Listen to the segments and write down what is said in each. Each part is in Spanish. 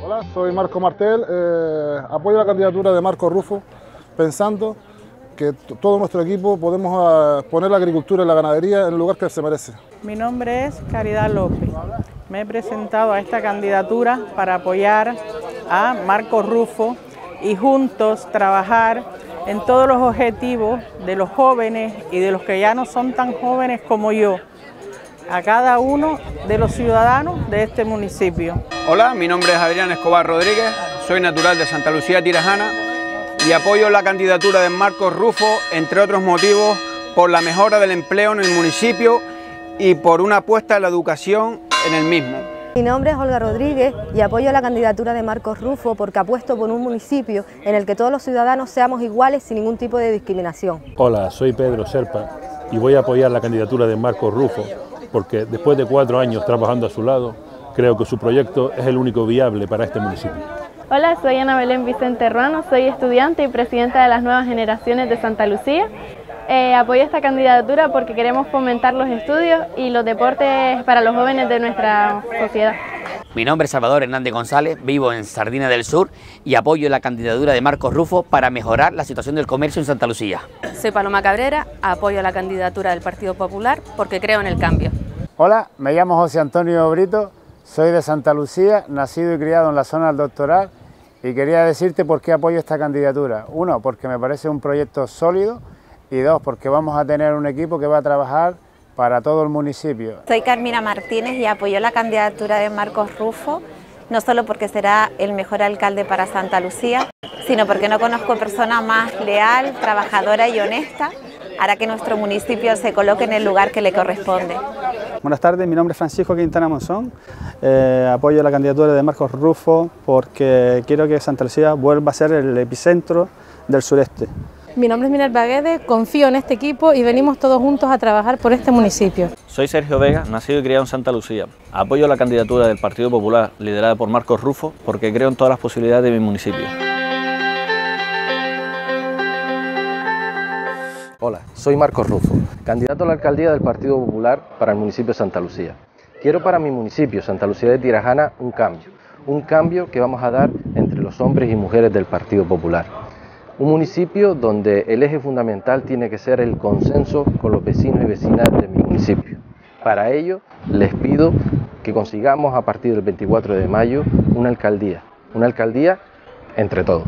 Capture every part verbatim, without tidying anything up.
Hola, soy Marco Martel, eh, apoyo la candidatura de Marco Rufo, pensando que todo nuestro equipo podemos uh, poner la agricultura y la ganadería en el lugar que se merece. Mi nombre es Caridad López. Me he presentado a esta candidatura para apoyar a Marco Rufo y juntos trabajar en todos los objetivos de los jóvenes y de los que ya no son tan jóvenes como yo, a cada uno de los ciudadanos de este municipio. Hola, mi nombre es Adrián Escobar Rodríguez, soy natural de Santa Lucía, Tirajana, y apoyo la candidatura de Marcos Rufo, entre otros motivos, por la mejora del empleo en el municipio y por una apuesta en la educación en el mismo. Mi nombre es Olga Rodríguez y apoyo la candidatura de Marcos Rufo porque apuesto por un municipio en el que todos los ciudadanos seamos iguales sin ningún tipo de discriminación. Hola, soy Pedro Serpa y voy a apoyar la candidatura de Marcos Rufo porque después de cuatro años trabajando a su lado, creo que su proyecto es el único viable para este municipio. Hola, soy Ana Belén Vicente Ruano, soy estudiante y presidenta de las nuevas generaciones de Santa Lucía. Eh, apoyo esta candidatura porque queremos fomentar los estudios y los deportes para los jóvenes de nuestra sociedad. Mi nombre es Salvador Hernández González, vivo en Sardina del Sur y apoyo la candidatura de Marcos Rufo para mejorar la situación del comercio en Santa Lucía. Soy Paloma Cabrera, apoyo la candidatura del Partido Popular porque creo en el cambio. Hola, me llamo José Antonio Brito, soy de Santa Lucía, nacido y criado en la zona del Doctoral y quería decirte por qué apoyo esta candidatura. Uno, porque me parece un proyecto sólido y dos, porque vamos a tener un equipo que va a trabajar para todo el municipio. Soy Carmina Martínez y apoyo la candidatura de Marcos Rufo, no solo porque será el mejor alcalde para Santa Lucía, sino porque no conozco persona más leal, trabajadora y honesta, hará que nuestro municipio se coloque en el lugar que le corresponde. Buenas tardes, mi nombre es Francisco Quintana Monzón, eh, apoyo la candidatura de Marcos Rufo porque quiero que Santa Lucía vuelva a ser el epicentro del sureste. Mi nombre es Minerva Guedes, confío en este equipo y venimos todos juntos a trabajar por este municipio. Soy Sergio Vega, nacido y criado en Santa Lucía. Apoyo la candidatura del Partido Popular, liderada por Marcos Rufo, porque creo en todas las posibilidades de mi municipio. Hola, soy Marcos Rufo, candidato a la alcaldía del Partido Popular para el municipio de Santa Lucía. Quiero para mi municipio, Santa Lucía de Tirajana, un cambio. Un cambio que vamos a dar entre los hombres y mujeres del Partido Popular. Un municipio donde el eje fundamental tiene que ser el consenso con los vecinos y vecinas de mi municipio. Para ello, les pido que consigamos a partir del veinticuatro de mayo una alcaldía, una alcaldía entre todos.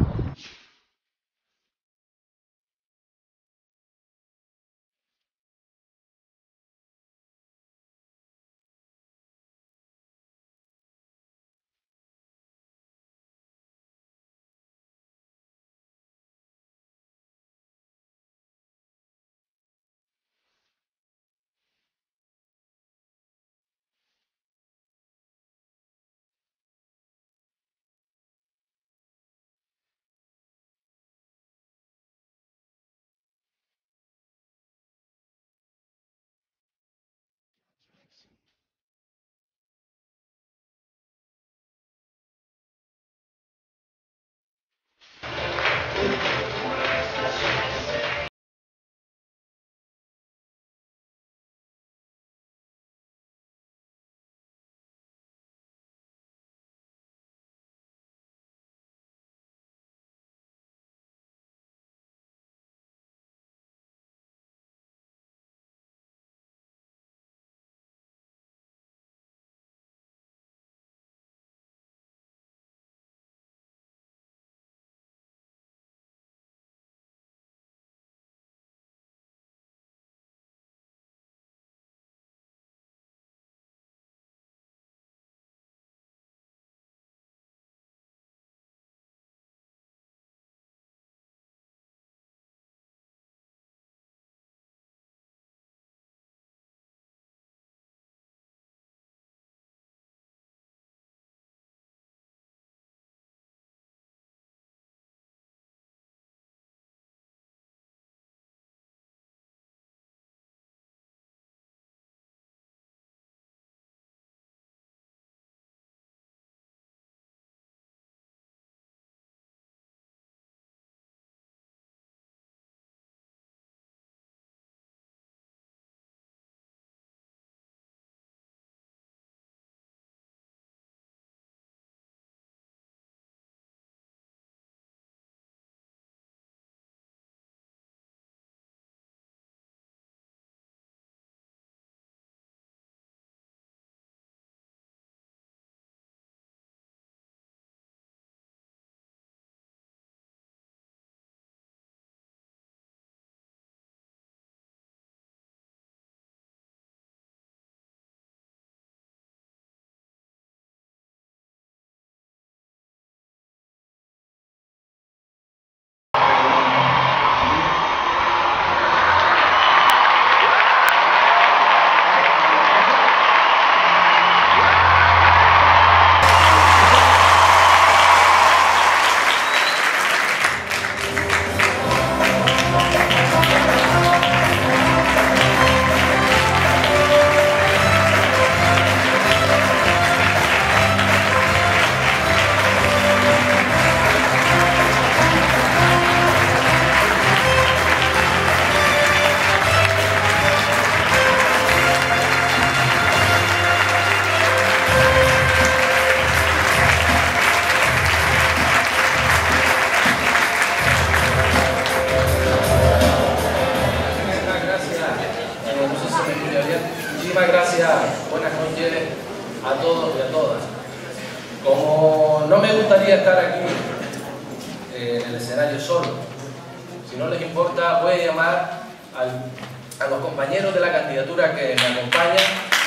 Muchísimas gracias, buenas noches a todos y a todas. Como no me gustaría estar aquí eh, en el escenario solo, si no les importa voy a llamar al, a los compañeros de la candidatura que me acompañan.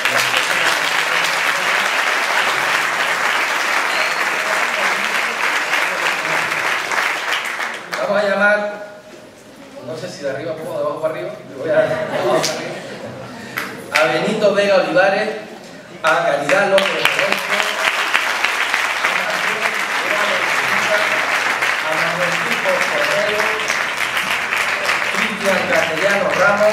Vamos a llamar, no sé si de arriba o de abajo para arriba, voy a, de abajo para arriba, a Benito Vega Olivares, a Caridad López Lorenzo, a Manuel Pico Correo, Cristian Castellano Ramos,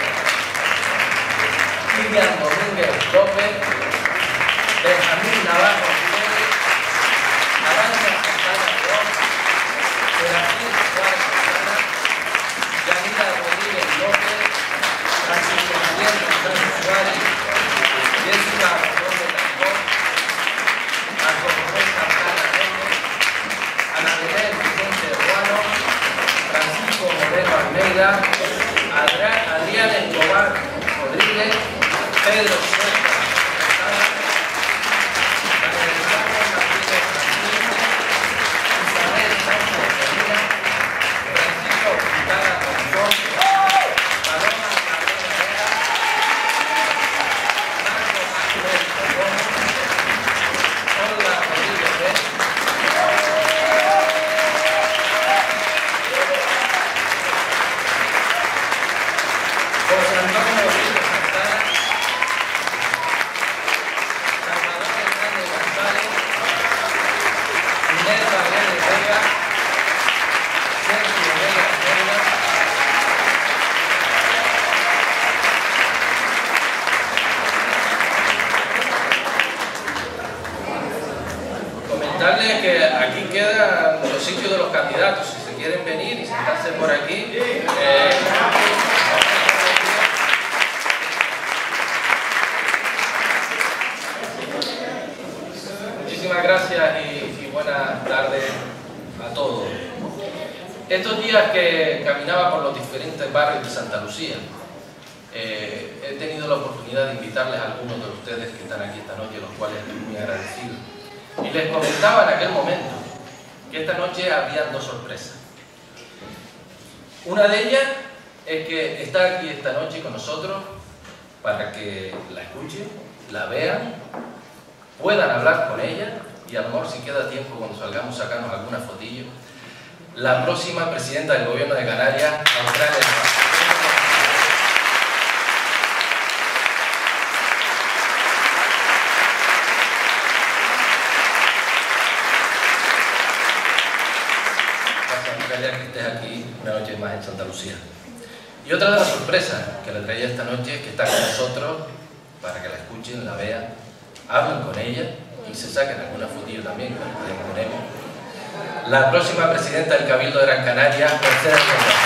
Kilian Domínguez López, Benjamín Navarro Pérez, Arancha Santana León, Serafín Suárez Santana, Yanira Rodríguez López, Francisco Javier González Suárez, Jessica Gómez Tangón, a José Santana Gómez, Ana Belén Vicente Ruano, Francisco Moreno Almeida, Adrián, Adrián Escobar Rodríguez, Pedro Suárez Santana, Alejandro Martínez Martínez, Isabel Sánchez Medina, Francisco Quintana Gonzón, Paloma Cabrera Vera, Marco Ángel Colón, Olga Rodríguez Pérez, José Antonio Rodríguez Santana, Salvador Hernández González, Minerva Vélez Vega, Sergio Vega Vega, comentarles que aquí quedan los sitios de los candidatos, si se quieren venir y sentarse por aquí. eh, Muchísimas gracias y, y buenas tardes a todos. Estos días que caminaba por los diferentes barrios de Santa Lucía, eh, he tenido la oportunidad de invitarles a algunos de ustedes que están aquí esta noche, los cuales estoy muy agradecido. Y les comentaba en aquel momento que esta noche habían dos sorpresas. Una de ellas es que está aquí esta noche con nosotros para que la escuchen, la vean, puedan hablar con ella y a lo mejor si queda tiempo cuando salgamos sacarnos alguna fotillo. La próxima presidenta del gobierno de Canarias, Australia. Gracias, Australia, que estés aquí una noche más en Santa Lucía. Y otra de las sorpresas que le traía esta noche es que está con nosotros para que la escuchen, la vean, hablen con ella y se saquen alguna fotillo también, que les ponemos. La próxima presidenta del Cabildo de Gran Canaria, Mercedes Sombra.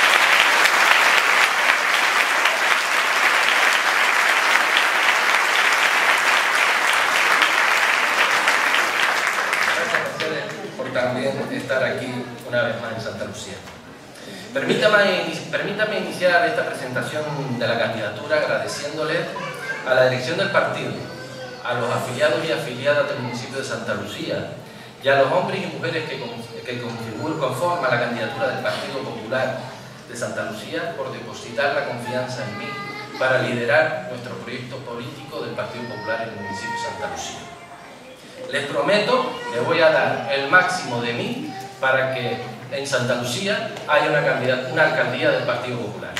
Gracias, Mercedes, por también estar aquí una vez más en Santa Lucía. Permítame, permítame iniciar esta presentación de la candidatura agradeciéndole a la dirección del partido, a los afiliados y afiliadas del municipio de Santa Lucía y a los hombres y mujeres que, que conforman la candidatura del Partido Popular de Santa Lucía por depositar la confianza en mí para liderar nuestro proyecto político del Partido Popular en el municipio de Santa Lucía. Les prometo, les voy a dar el máximo de mí para que en Santa Lucía haya una, una alcaldía del Partido Popular.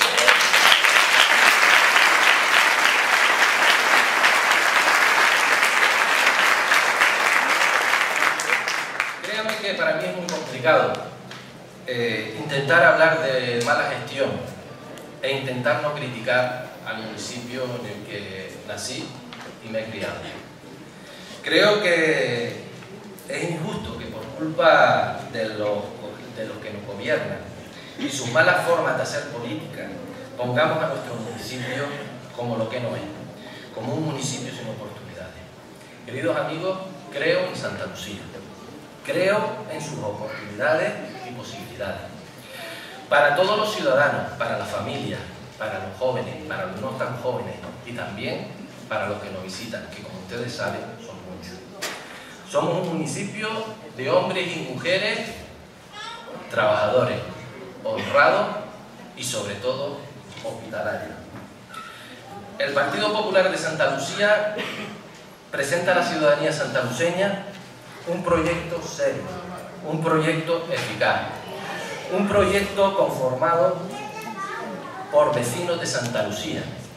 Créanme que para mí es muy complicado eh, intentar hablar de mala gestión e intentar no criticar al municipio en el que nací y me he criado. Creo que es injusto que por culpa de los, de los que nos gobiernan y sus malas formas de hacer política pongamos a nuestro municipio como lo que no es, como un municipio sin oportunidades. Queridos amigos, creo en Santa Lucía, creo en sus oportunidades y posibilidades. Para todos los ciudadanos, para la familia, para los jóvenes, para los no tan jóvenes, ¿no? Y también para los que nos visitan, que como ustedes saben son muchos. Somos un municipio de hombres y mujeres trabajadores, honrados y sobre todo hospitalarios. El Partido Popular de Santa Lucía presenta a la ciudadanía santaluceña un proyecto serio, un proyecto eficaz, un proyecto conformado por vecinos de Santa Lucía,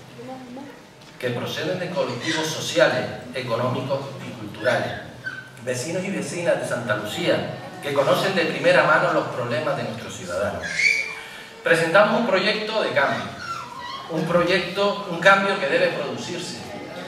que proceden de colectivos sociales, económicos y culturales, vecinos y vecinas de Santa Lucía, que conocen de primera mano los problemas de nuestros ciudadanos. Presentamos un proyecto de cambio, un proyecto, un cambio que debe producirse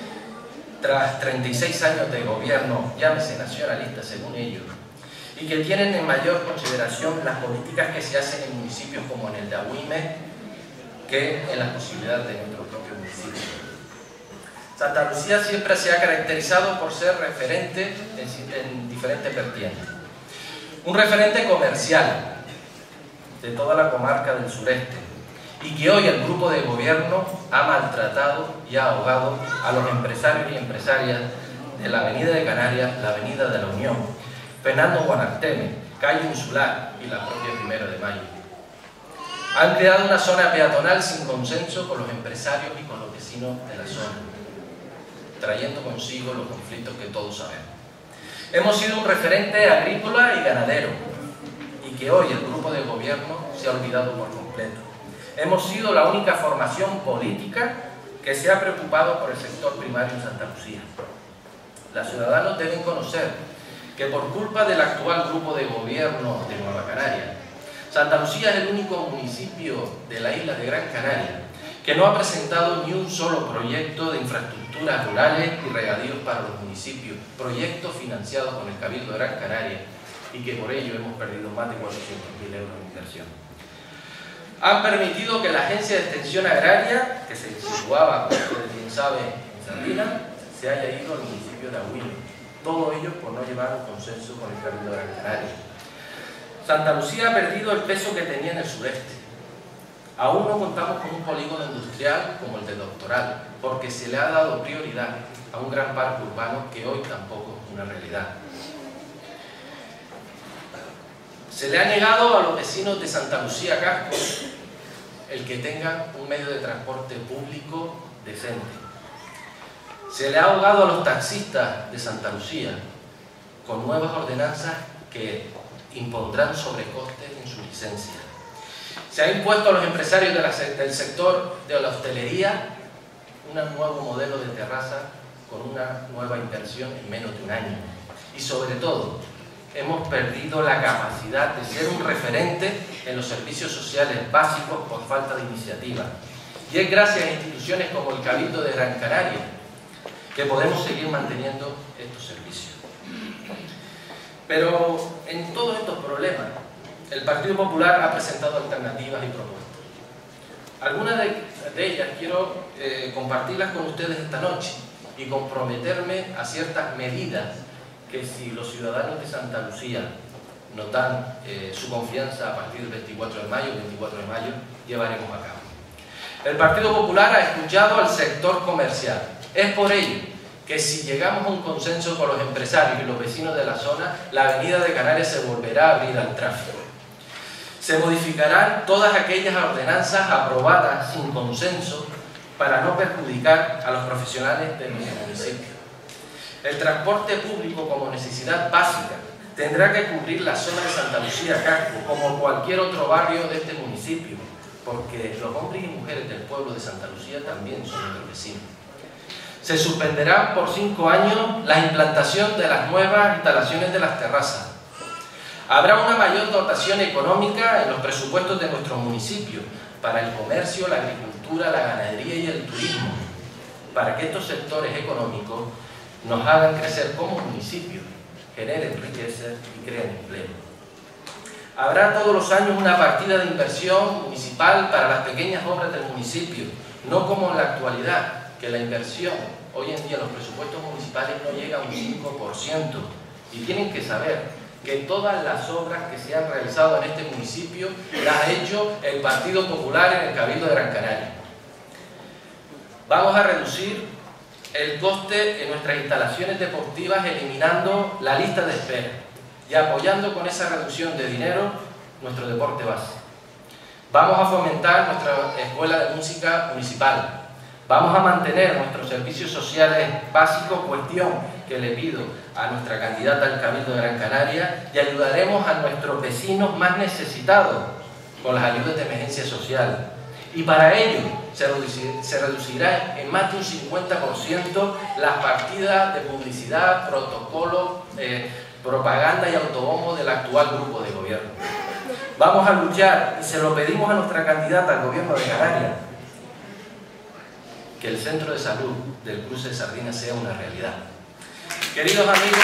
tras treinta y seis años de gobierno, llámese nacionalista según ellos, y que tienen en mayor consideración las políticas que se hacen en municipios como en el de Agüime que en las posibilidades de nuestro propio municipio. Santa Lucía siempre se ha caracterizado por ser referente en, en diferentes vertientes. Un referente comercial de toda la comarca del sureste, y que hoy el grupo de gobierno ha maltratado y ha ahogado a los empresarios y empresarias de la Avenida de Canarias, la Avenida de la Unión, Fernando Guanarteme, Calle Insular y la propia Primero de Mayo. Han creado una zona peatonal sin consenso con los empresarios y con los vecinos de la zona, trayendo consigo los conflictos que todos sabemos. Hemos sido un referente agrícola y ganadero, y que hoy el grupo de gobierno se ha olvidado por completo. Hemos sido la única formación política que se ha preocupado por el sector primario en Santa Lucía. Los ciudadanos deben conocer que por culpa del actual grupo de gobierno de Nueva Canaria, Santa Lucía es el único municipio de la isla de Gran Canaria que no ha presentado ni un solo proyecto de infraestructuras rurales y regadíos para los municipios, proyectos financiados con el Cabildo de Gran Canaria, y que por ello hemos perdido más de cuatrocientos mil euros en inversión. Han permitido que la Agencia de Extensión Agraria, que se situaba, como ustedes bien saben, en Sardina, se haya ido al municipio de Agüime. Todo ello por no llevar un consenso con el Cabildo de Gran Canaria. Santa Lucía ha perdido el peso que tenía en el sureste. Aún no contamos con un polígono industrial como el de Doctoral, porque se le ha dado prioridad a un gran parque urbano que hoy tampoco es una realidad. Se le ha negado a los vecinos de Santa Lucía Casco el que tengan un medio de transporte público decente. Se le ha ahogado a los taxistas de Santa Lucía con nuevas ordenanzas que impondrán sobrecostes en su licencia. Se ha impuesto a los empresarios de la, del sector de la hostelería un nuevo modelo de terraza con una nueva inversión en menos de un año. Y sobre todo, hemos perdido la capacidad de ser un referente en los servicios sociales básicos por falta de iniciativa. Y es gracias a instituciones como el Cabildo de Gran Canaria que podemos seguir manteniendo estos servicios. Pero en todos estos problemas, el Partido Popular ha presentado alternativas y propuestas. Algunas de, de ellas quiero eh, compartirlas con ustedes esta noche y comprometerme a ciertas medidas que, si los ciudadanos de Santa Lucía nos dan eh, su confianza a partir del veinticuatro de mayo, veinticuatro de mayo, llevaremos a cabo. El Partido Popular ha escuchado al sector comercial. Es por ello que, si llegamos a un consenso con los empresarios y los vecinos de la zona, la Avenida de Canarias se volverá a abrir al tráfico. Se modificarán todas aquellas ordenanzas aprobadas sin consenso para no perjudicar a los profesionales de nuestro municipio. El transporte público como necesidad básica tendrá que cubrir la zona de Santa Lucía Casco como cualquier otro barrio de este municipio, porque los hombres y mujeres del pueblo de Santa Lucía también son nuestros vecinos. Se suspenderá por cinco años la implantación de las nuevas instalaciones de las terrazas. Habrá una mayor dotación económica en los presupuestos de nuestro municipio para el comercio, la agricultura, la ganadería y el turismo, para que estos sectores económicos nos hagan crecer como municipio, generen riqueza y creen empleo. Habrá todos los años una partida de inversión municipal para las pequeñas obras del municipio, no como en la actualidad, que la inversión, hoy en día los presupuestos municipales no llegan a un cinco por ciento, y tienen que saber que todas las obras que se han realizado en este municipio las ha hecho el Partido Popular en el Cabildo de Gran Canaria. Vamos a reducir el coste en nuestras instalaciones deportivas eliminando la lista de espera y apoyando con esa reducción de dinero nuestro deporte base. Vamos a fomentar nuestra escuela de música municipal. Vamos a mantener nuestros servicios sociales básicos, cuestión que le pido a nuestra candidata al Cabildo de Gran Canaria, y ayudaremos a nuestros vecinos más necesitados con las ayudas de emergencia social. Y para ello se, reducir, se reducirá en más de un cincuenta por ciento las partidas de publicidad, protocolo, eh, propaganda y autobombo del actual grupo de gobierno. Vamos a luchar, y se lo pedimos a nuestra candidata al gobierno de Canarias, que el centro de salud del cruce de Sardinas sea una realidad. Queridos amigos,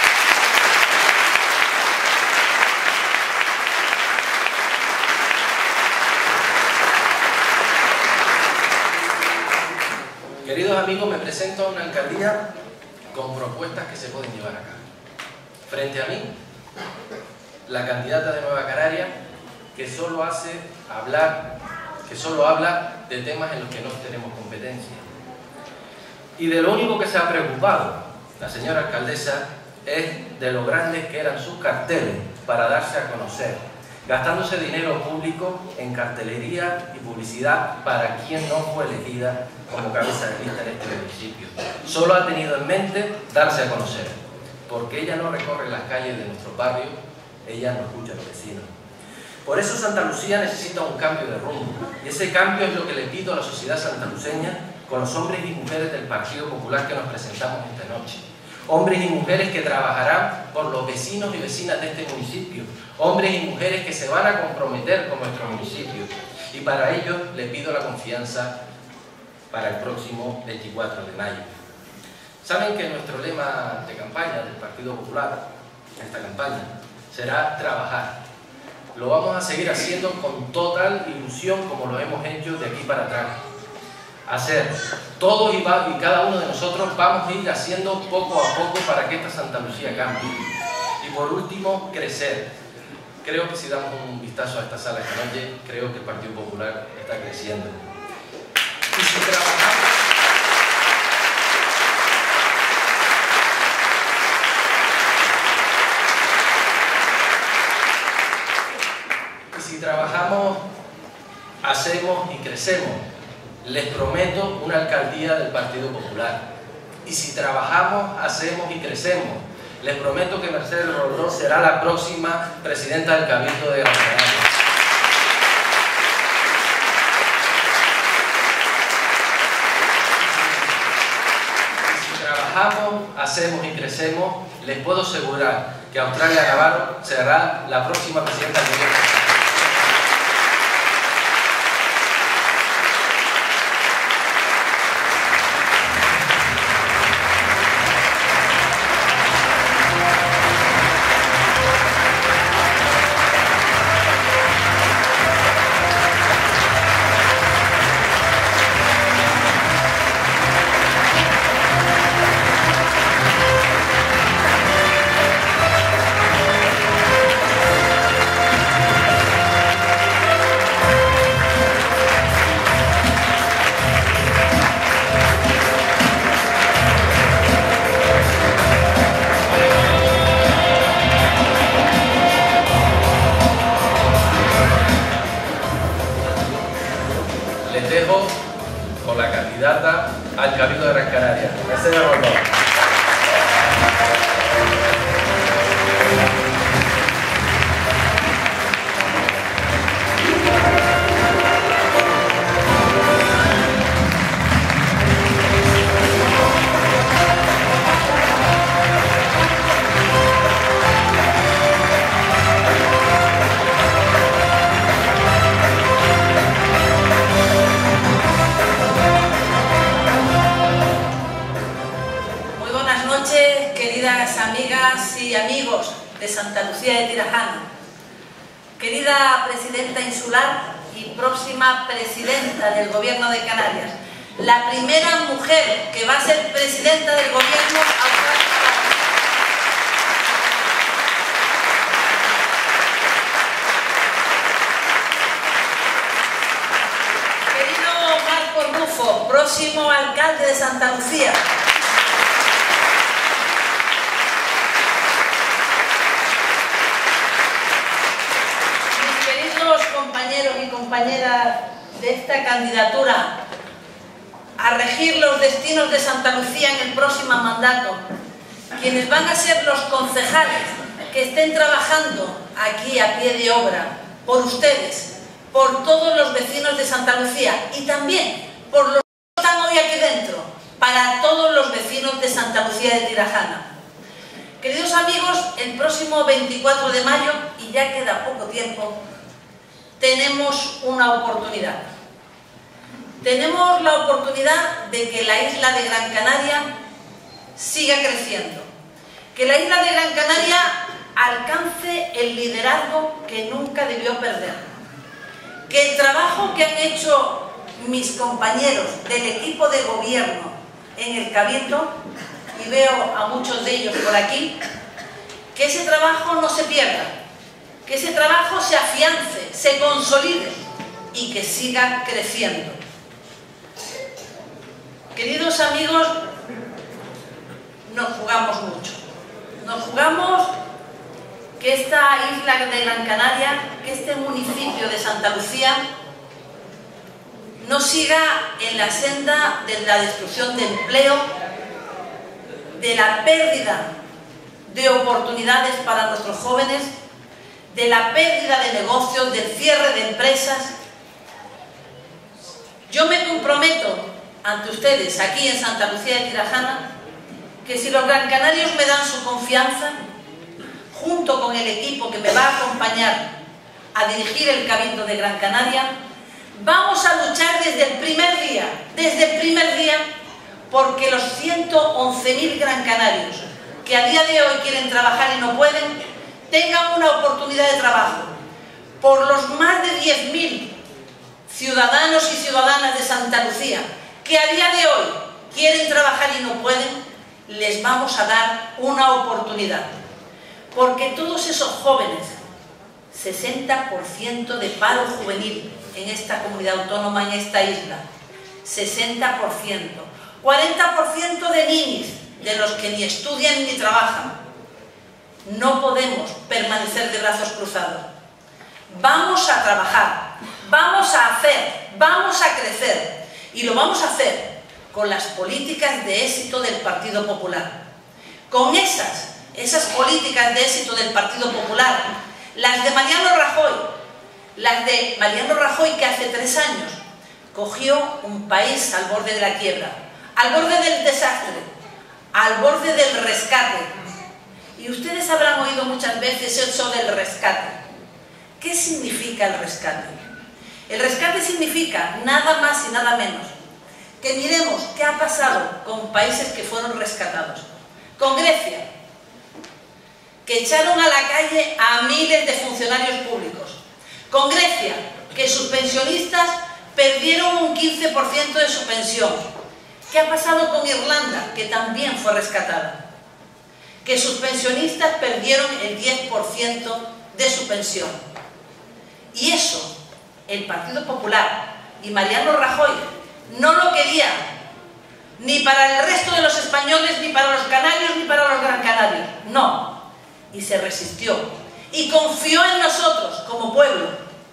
queridos amigos, me presento a una alcaldía con propuestas que se pueden llevar a cabo. Frente a mí, la candidata de Nueva Canaria, que solo hace hablar, que solo habla de temas en los que no tenemos competencia. Y de lo único que se ha preocupado la señora alcaldesa es de lo grandes que eran sus carteles para darse a conocer, gastándose dinero público en cartelería y publicidad para quien no fue elegida como cabeza de lista en este municipio. Solo ha tenido en mente darse a conocer, porque ella no recorre las calles de nuestro barrio, ella no escucha a los vecinos. Por eso Santa Lucía necesita un cambio de rumbo, y ese cambio es lo que le pido a la sociedad santaluceña con los hombres y mujeres del Partido Popular que nos presentamos esta noche. Hombres y mujeres que trabajarán por los vecinos y vecinas de este municipio, hombres y mujeres que se van a comprometer con nuestro municipio, y para ello le pido la confianza para el próximo veinticuatro de mayo. Saben que nuestro lema de campaña del Partido Popular, esta campaña, será trabajar. Lo vamos a seguir haciendo con total ilusión como lo hemos hecho de aquí para atrás. Hacer, todos y cada uno de nosotros vamos a ir haciendo poco a poco para que esta Santa Lucía cambie. Y por último, crecer. Creo que si damos un vistazo a esta sala esta noche, creo que el Partido Popular está creciendo. Y si trabajamos, y si trabajamos, hacemos y crecemos, les prometo una alcaldía del Partido Popular. Y si trabajamos, hacemos y crecemos, les prometo que Mercedes Roldós será la próxima presidenta del Cabildo de Gran Canaria. Y si trabajamos, hacemos y crecemos, les puedo asegurar que Australia Navarro será la próxima presidenta del Gobierno. Les dejo con la candidata al Cabildo de Gran Canaria, Mercedes Roldós. Queridas amigas y amigos de Santa Lucía de Tirajana, querida presidenta insular y próxima presidenta del Gobierno de Canarias, la primera mujer que va a ser presidenta del Gobierno autonómico. Querido Marcos Rufo, Rufo, próximo alcalde de Santa Lucía. Mis queridos compañeros y compañeras de esta candidatura a regir los destinos de Santa Lucía en el próximo mandato, quienes van a ser los concejales que estén trabajando aquí a pie de obra por ustedes, por todos los vecinos de Santa Lucía y también por los que están hoy aquí dentro, para todos los vecinos de Santa Lucía de Tirajana. Queridos amigos, el próximo veinticuatro de mayo, y ya queda poco tiempo, tenemos una oportunidad. Tenemos la oportunidad de que la isla de Gran Canaria siga creciendo, que la isla de Gran Canaria alcance el liderazgo que nunca debió perder, que el trabajo que han hecho mis compañeros del equipo de gobierno en el Cabildo, y veo a muchos de ellos por aquí, que ese trabajo no se pierda, que ese trabajo se afiance, se consolide y que siga creciendo. Queridos amigos, nos jugamos mucho. Nos jugamos que esta isla de Gran Canaria, que este municipio de Santa Lucía, no siga en la senda de la destrucción de empleo, de la pérdida de oportunidades para nuestros jóvenes, de la pérdida de negocios, del cierre de empresas. Yo me comprometo ante ustedes, aquí en Santa Lucía de Tirajana, que si los gran canarios me dan su confianza, junto con el equipo que me va a acompañar a dirigir el Cabildo de Gran Canaria, vamos a luchar desde el primer día, desde el primer día, porque los ciento once mil gran canarios que a día de hoy quieren trabajar y no pueden, tengan una oportunidad de trabajo. Por los más de diez mil ciudadanos y ciudadanas de Santa Lucía que a día de hoy quieren trabajar y no pueden, les vamos a dar una oportunidad. Porque todos esos jóvenes, sesenta por ciento de paro juvenil en esta comunidad autónoma, en esta isla, sesenta por ciento, cuarenta por ciento de niños, de los que ni estudian ni trabajan. No podemos permanecer de brazos cruzados. Vamos a trabajar, vamos a hacer, vamos a crecer. Y lo vamos a hacer con las políticas de éxito del Partido Popular. Con esas, esas políticas de éxito del Partido Popular, las de Mariano Rajoy, las de Mariano Rajoy que hace tres años cogió un país al borde de la quiebra, al borde del desastre, al borde del rescate. Y ustedes habrán oído muchas veces eso del rescate. ¿Qué significa el rescate? El rescate significa nada más y nada menos que miremos qué ha pasado con países que fueron rescatados. Con Grecia, que echaron a la calle a miles de funcionarios públicos. Con Grecia, que sus pensionistas perdieron un quince por ciento de su pensión. ¿Qué ha pasado con Irlanda, que también fue rescatada? Que sus pensionistas perdieron el diez por ciento de su pensión. Y eso, el Partido Popular y Mariano Rajoy no lo quería ni para el resto de los españoles, ni para los canarios, ni para los gran canarios. No. Y se resistió. Y confió en nosotros como pueblo.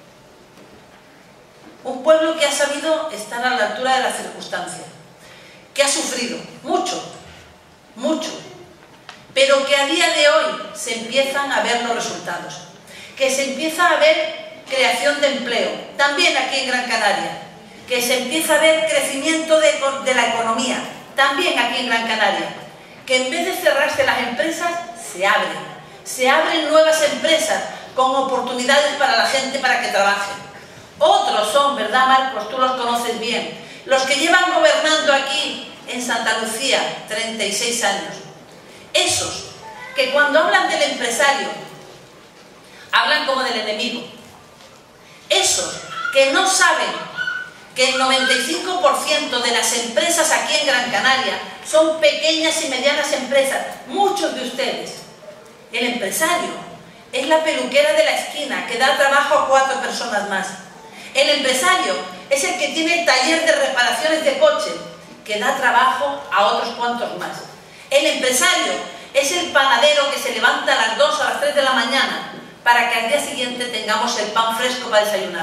Un pueblo que ha sabido estar a la altura de las circunstancias. Que ha sufrido mucho, mucho. Pero que a día de hoy se empiezan a ver los resultados. Que se empieza a ver creación de empleo, también aquí en Gran Canaria, que se empieza a ver crecimiento de, de la economía, también aquí en Gran Canaria, que en vez de cerrarse las empresas, se abren, se abren nuevas empresas con oportunidades para la gente para que trabaje. Otros son, ¿verdad, Marcos? Tú los conoces bien, los que llevan gobernando aquí en Santa Lucía treinta y seis años. Esos que cuando hablan del empresario, hablan como del enemigo. Esos que no saben que el noventa y cinco por ciento de las empresas aquí en Gran Canaria son pequeñas y medianas empresas, muchos de ustedes. El empresario es la peluquera de la esquina que da trabajo a cuatro personas más. El empresario es el que tiene el taller de reparaciones de coche, que da trabajo a otros cuantos más. El empresario es el panadero que se levanta a las dos o a las tres de la mañana para que al día siguiente tengamos el pan fresco para desayunar.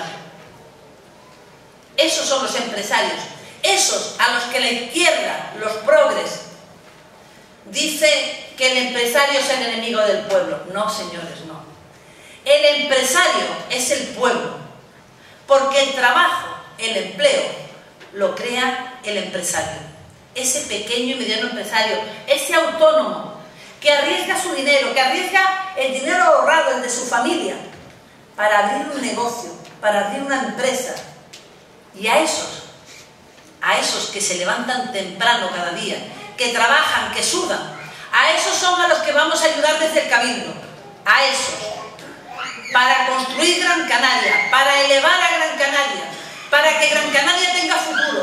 Esos son los empresarios, esos a los que la izquierda, los progres, dice que el empresario es el enemigo del pueblo. No, señores, no. El empresario es el pueblo, porque el trabajo, el empleo, lo crea el empresario. Ese pequeño y mediano empresario, ese autónomo, que arriesga su dinero, que arriesga el dinero ahorrado, el de su familia, para abrir un negocio, para abrir una empresa. Y a esos, a esos que se levantan temprano cada día, que trabajan, que sudan, a esos son a los que vamos a ayudar desde el Cabildo, a esos, para construir Gran Canaria, para elevar a Gran Canaria, para que Gran Canaria tenga futuro.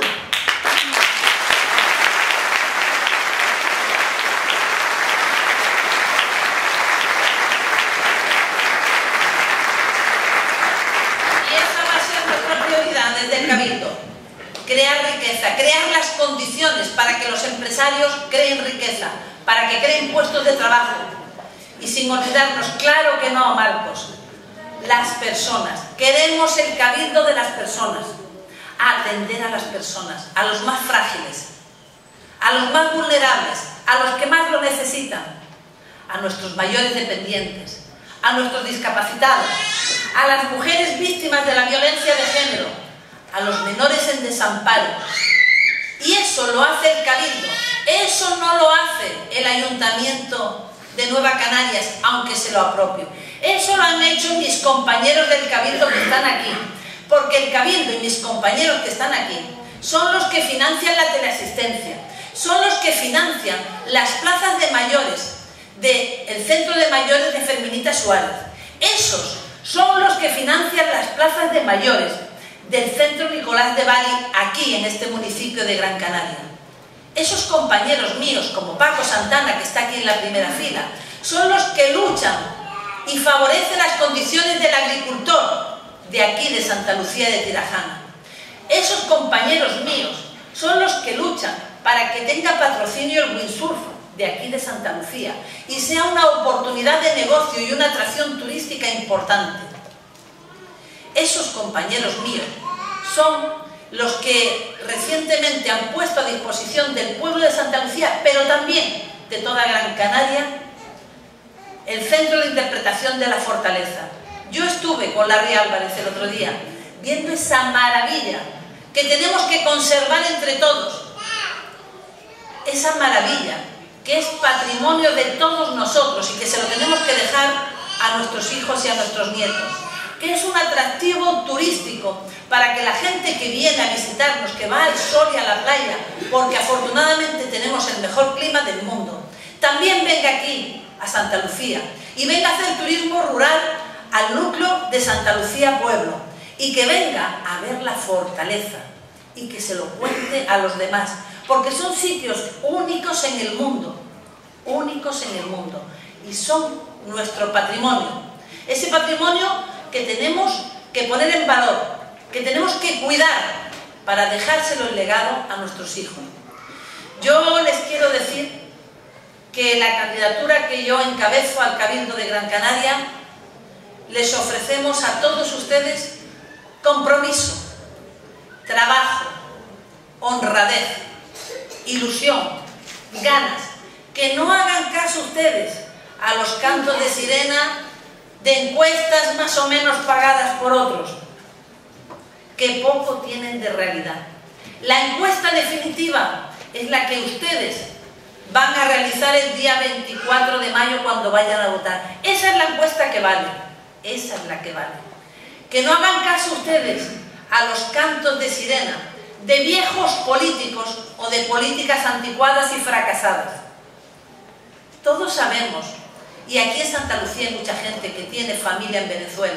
Desde el Cabildo, crear riqueza, crear las condiciones para que los empresarios creen riqueza, para que creen puestos de trabajo. Y sin olvidarnos, claro que no, Marcos, las personas, queremos el Cabildo de las personas, atender a las personas, a los más frágiles, a los más vulnerables, a los que más lo necesitan, a nuestros mayores dependientes, a nuestros discapacitados, a las mujeres víctimas de la violencia de género, a los menores en desamparo. Y eso lo hace el Cabildo, eso no lo hace el Ayuntamiento de Nueva Canarias, aunque se lo apropie. Eso lo han hecho mis compañeros del Cabildo que están aquí, porque el Cabildo y mis compañeros que están aquí son los que financian la teleasistencia, son los que financian las plazas de mayores del Centro de Mayores de Ferminita Suárez. Esos son los que financian las plazas de mayores del Centro Nicolás de Bari, aquí en este municipio de Gran Canaria. Esos compañeros míos, como Paco Santana, que está aquí en la primera fila, son los que luchan y favorecen las condiciones del agricultor de aquí, de Santa Lucía de Tirajana. Esos compañeros míos son los que luchan para que tenga patrocinio el windsurf de aquí de Santa Lucía y sea una oportunidad de negocio y una atracción turística importante. Esos compañeros míos son los que recientemente han puesto a disposición del pueblo de Santa Lucía, pero también de toda Gran Canaria, el Centro de Interpretación de la Fortaleza. Yo estuve con Larry Álvarez el otro día viendo esa maravilla que tenemos que conservar entre todos, esa maravilla que es patrimonio de todos nosotros y que se lo tenemos que dejar a nuestros hijos y a nuestros nietos, que es un atractivo turístico para que la gente que viene a visitarnos, que va al sol y a la playa, porque afortunadamente tenemos el mejor clima del mundo, también venga aquí a Santa Lucía y venga a hacer turismo rural al núcleo de Santa Lucía Pueblo y que venga a ver la fortaleza y que se lo cuente a los demás, porque son sitios únicos en el mundo, únicos en el mundo, y son nuestro patrimonio. Ese patrimonio que tenemos que poner en valor, que tenemos que cuidar para dejárselo en legado a nuestros hijos. Yo les quiero decir que la candidatura que yo encabezo al Cabildo de Gran Canaria, les ofrecemos a todos ustedes compromiso, trabajo, honradez, ilusión, ganas, que no hagan caso ustedes a los cantos de sirena de encuestas más o menos pagadas por otros, que poco tienen de realidad. La encuesta definitiva es la que ustedes van a realizar el día veinticuatro de mayo cuando vayan a votar. Esa es la encuesta que vale, esa es la que vale. Que no hagan caso ustedes a los cantos de sirena de viejos políticos o de políticas anticuadas y fracasadas. Todos sabemos, y aquí en Santa Lucía hay mucha gente que tiene familia en Venezuela.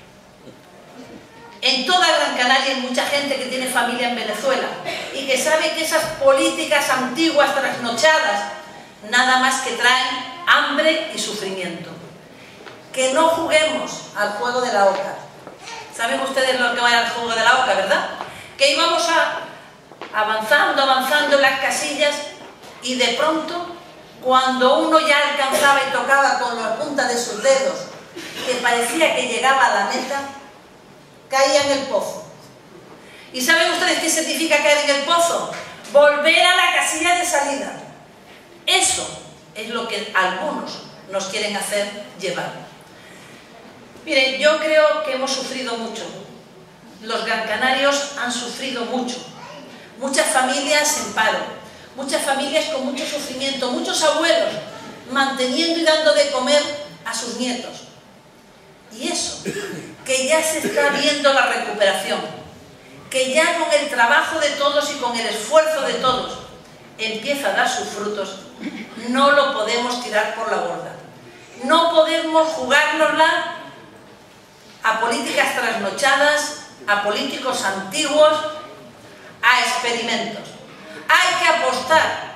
En toda Gran Canaria hay mucha gente que tiene familia en Venezuela y que sabe que esas políticas antiguas trasnochadas nada más que traen hambre y sufrimiento. Que no juguemos al juego de la oca. Saben ustedes lo que va al jugo de la boca, ¿verdad? Que íbamos a, avanzando, avanzando en las casillas y de pronto, cuando uno ya alcanzaba y tocaba con la punta de sus dedos, que parecía que llegaba a la meta, caía en el pozo. ¿Y saben ustedes qué significa caer en el pozo? Volver a la casilla de salida. Eso es lo que algunos nos quieren hacer llevar. Miren, yo creo que hemos sufrido mucho. Los gran canarios han sufrido mucho. Muchas familias en paro, muchas familias con mucho sufrimiento, muchos abuelos manteniendo y dando de comer a sus nietos. Y eso, que ya se está viendo la recuperación, que ya con el trabajo de todos y con el esfuerzo de todos empieza a dar sus frutos, no lo podemos tirar por la borda. No podemos jugárnosla a políticas trasnochadas, a políticos antiguos, a experimentos. Hay que apostar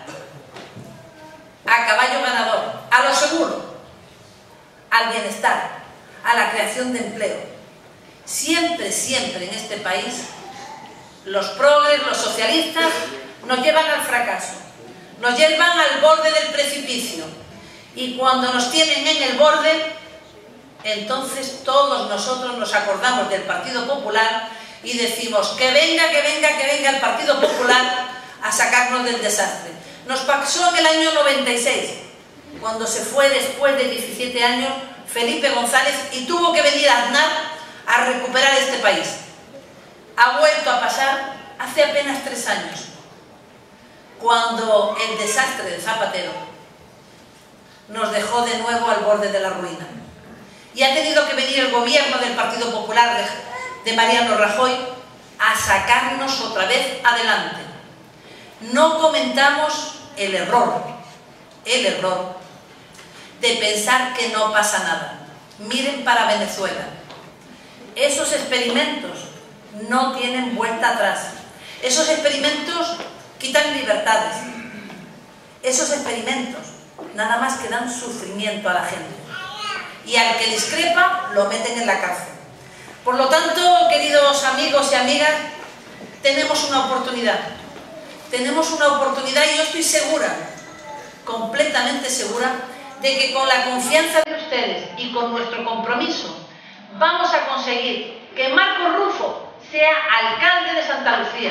a caballo ganador, a lo seguro, al bienestar, a la creación de empleo. Siempre, siempre en este país, los progres, los socialistas, nos llevan al fracaso, nos llevan al borde del precipicio. Y cuando nos tienen en el borde, entonces todos nosotros nos acordamos del Partido Popular y decimos que venga, que venga, que venga el Partido Popular a sacarnos del desastre. Nos pasó en el año noventa y seis, cuando se fue después de diecisiete años Felipe González y tuvo que venir a Aznar a recuperar este país. Ha vuelto a pasar hace apenas tres años, cuando el desastre de Zapatero nos dejó de nuevo al borde de la ruina. Y ha tenido que venir el gobierno del Partido Popular de, de Mariano Rajoy a sacarnos otra vez adelante. No comentamos el error, el error de pensar que no pasa nada. Miren para Venezuela. Esos experimentos no tienen vuelta atrás. Esos experimentos quitan libertades. Esos experimentos nada más que dan sufrimiento a la gente. Y al que discrepa lo meten en la cárcel. Por lo tanto, queridos amigos y amigas, tenemos una oportunidad. Tenemos una oportunidad y yo estoy segura, completamente segura, de que con la confianza de ustedes y con nuestro compromiso vamos a conseguir que Marcos Rufo sea alcalde de Santa Lucía.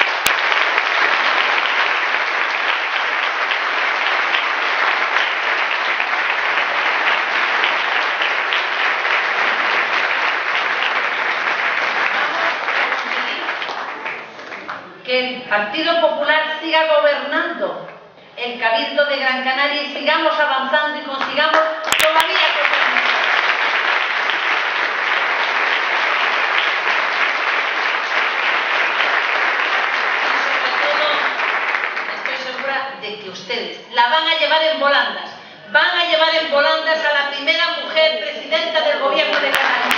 Que el Partido Popular siga gobernando el Cabildo de Gran Canaria y sigamos avanzando y consigamos todavía cosas más. Y sobre todo, estoy segura de que ustedes la van a llevar en volandas, van a llevar en volandas a la primera mujer presidenta del Gobierno de Canarias.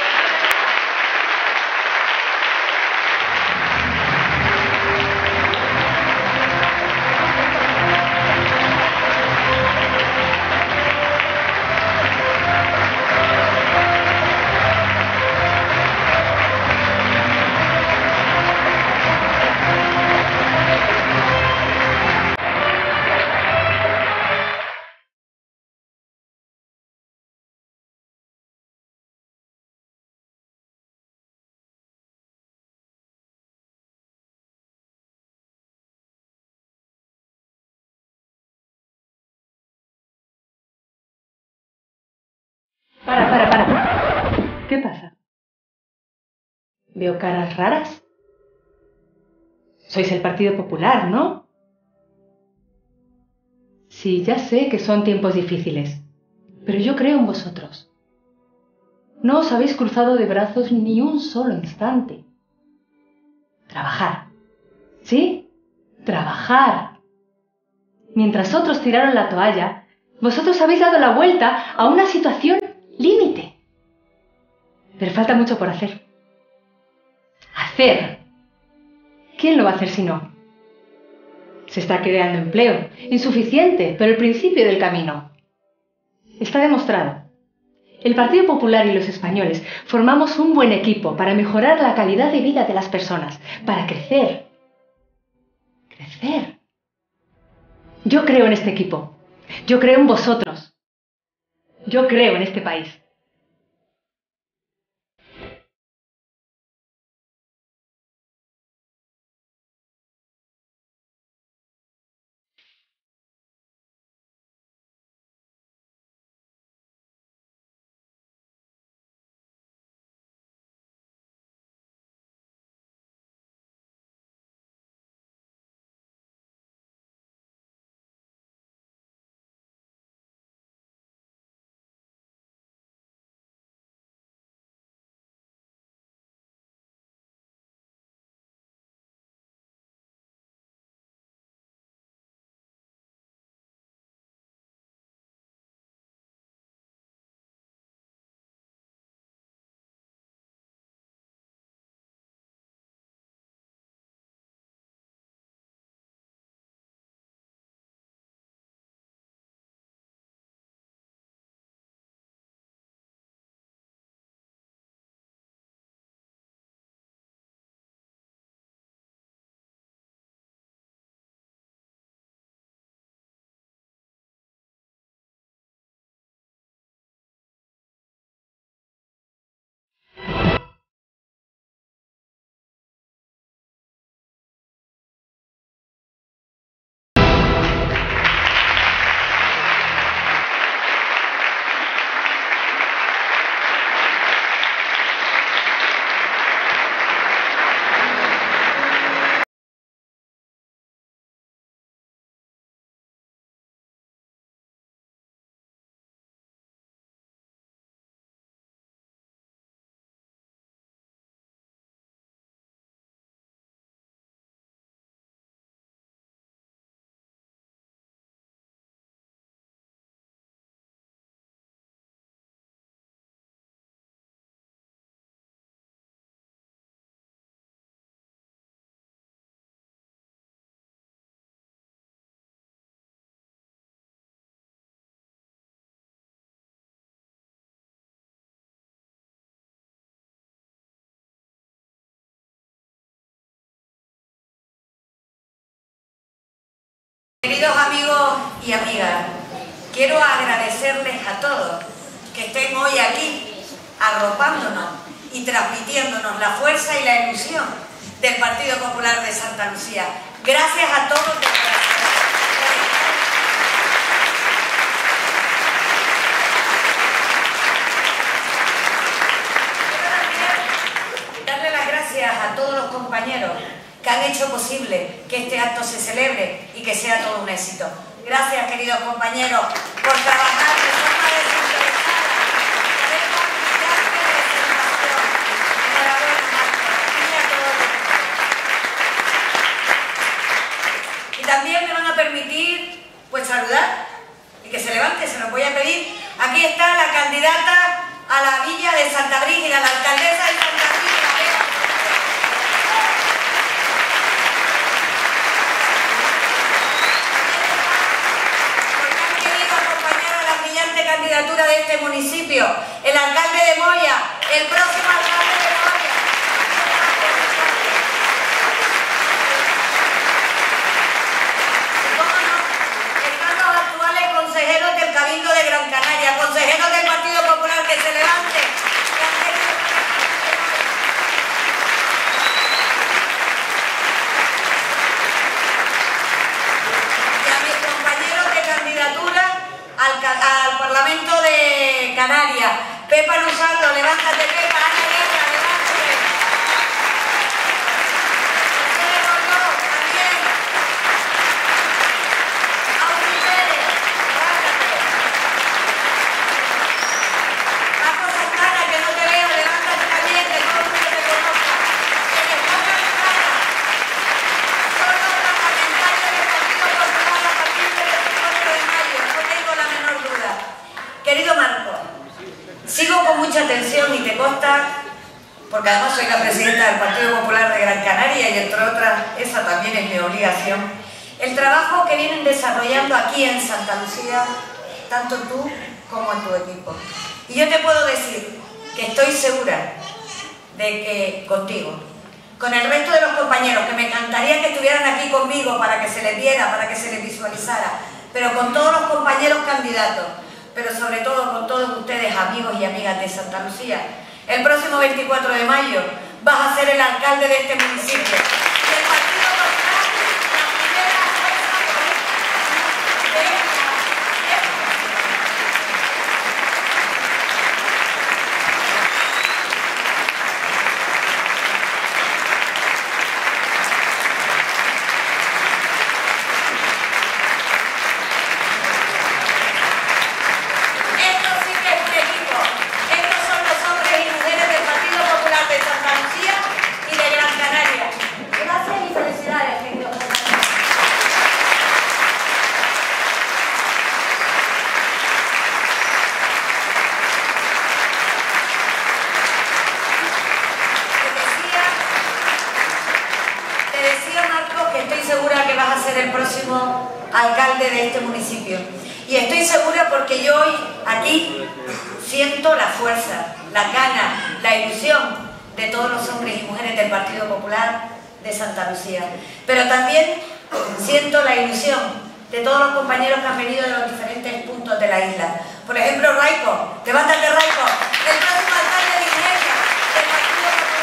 Para, para, para. ¿Qué pasa? Veo caras raras. Sois el Partido Popular, ¿no? Sí, ya sé que son tiempos difíciles, pero yo creo en vosotros. No os habéis cruzado de brazos ni un solo instante. Trabajar. ¿Sí? Trabajar. Mientras otros tiraron la toalla, vosotros habéis dado la vuelta a una situación límite. Pero falta mucho por hacer. Hacer. ¿Quién lo va a hacer si no? Se está creando empleo. Insuficiente, pero el principio del camino. Está demostrado. El Partido Popular y los españoles formamos un buen equipo para mejorar la calidad de vida de las personas, para crecer. Crecer. Yo creo en este equipo. Yo creo en vosotros. Yo creo en este país. Queridos amigos y amigas, quiero agradecerles a todos que estén hoy aquí arropándonos y transmitiéndonos la fuerza y la ilusión del Partido Popular de Santa Lucía. Gracias a todos de corazón. Quiero también darle las gracias a todos los compañeros que han hecho posible que este acto se celebre y que sea todo un éxito. Gracias, queridos compañeros, por trabajar de forma desinteresada, hacer confianza de presentación. Enhorabuena, Marco, y a todos los... Y también me van a permitir, pues, saludar y que se levante, se lo voy a pedir. Aquí está la candidata a la Villa de Santa Brígida, la alcaldesa de Santa Brígida. Candidatura de este municipio, el alcalde de Moya, el próximo alcalde de Moya. Y cómo no, están los actuales consejeros del Cabildo de Gran Canaria, consejeros del Partido Popular, que se levante. Y a mis compañeros de candidatura Al, al Parlamento de Canarias. Pepa Luzardo, levántate, Pepa, Ana Guerra, levántate. José Rodó, también. Audi Pérez, levántate. Paco Santana, que no te veo, levántate también, que todo el mundo te conozca. Que les ponga la cara. Son los parlamentarios del Partido Popular a partir del veinticuatro de mayo, no tengo la menor duda. Querido Marco, sigo con mucha atención y te consta, porque además soy la presidenta del Partido Popular de Gran Canaria y entre otras, esa también es mi obligación, el trabajo que vienen desarrollando aquí en Santa Lucía, tanto tú como en tu equipo. Y yo te puedo decir que estoy segura de que contigo, con el resto de los compañeros, que me encantaría que estuvieran aquí conmigo para que se les viera, para que se les visualizara, pero con todos los compañeros candidatos, pero sobre todo con todos ustedes, amigos y amigas de Santa Lucía, el próximo veinticuatro de mayo vas a ser el alcalde de este municipio. Y el Partido Popular, la primera fuerza política de esta el próximo alcalde de este municipio. Y estoy segura porque yo hoy aquí siento la fuerza, la gana, la ilusión de todos los hombres y mujeres del Partido Popular de Santa Lucía. Pero también siento la ilusión de todos los compañeros que han venido de los diferentes puntos de la isla. Por ejemplo, Raico, levántate Raico, el próximo alcalde de Iglesia del Partido Popular.